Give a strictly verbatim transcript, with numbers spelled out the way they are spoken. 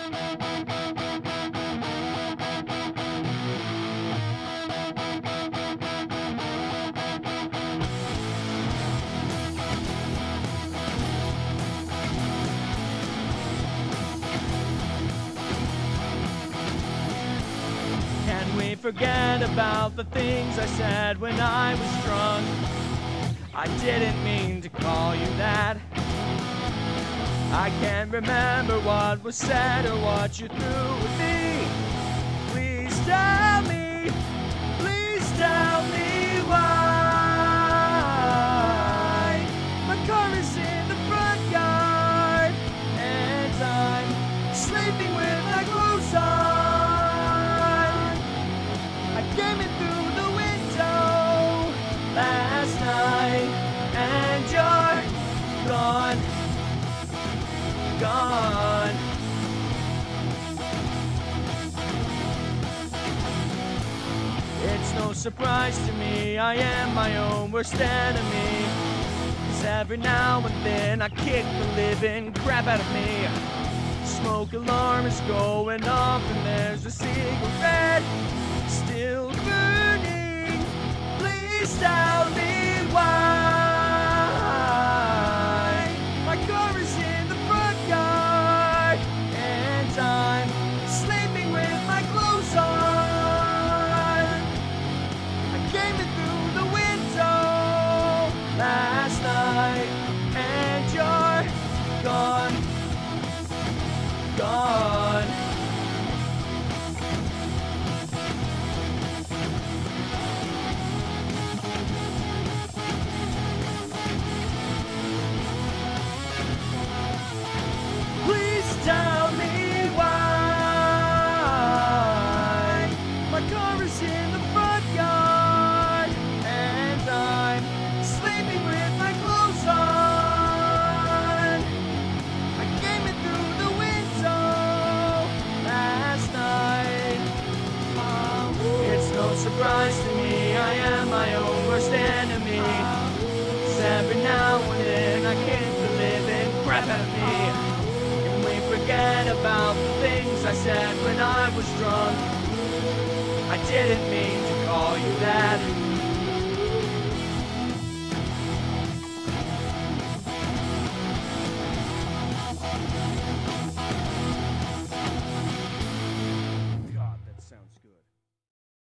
Can we forget about the things I said when I was drunk? I didn't mean to call you that. I can't remember what was said or what you threw with me. Please tell me, please tell me why my car is in the front yard and I'm sleeping with my clothes on. I came in through the window last night and you're gone, gone. It's no surprise to me, I am my own worst enemy. 'Cause every now and then I kick the living crap out of me. Smoke alarm is going off and there's a cigarette still burning. Please tell me why my car is in the front yard and I'm sleeping with my clothes on. I came in through the window last night and you're gone, gone. Please tell me why my car is in the front yard and I'm sleeping with my clothes on. I came in through the window last night. It's no surprise to me, I am my own worst enemy. 'Cause every now and then I kick the living crap out of me. Forget about the things I said when I was drunk. I didn't mean to call you that.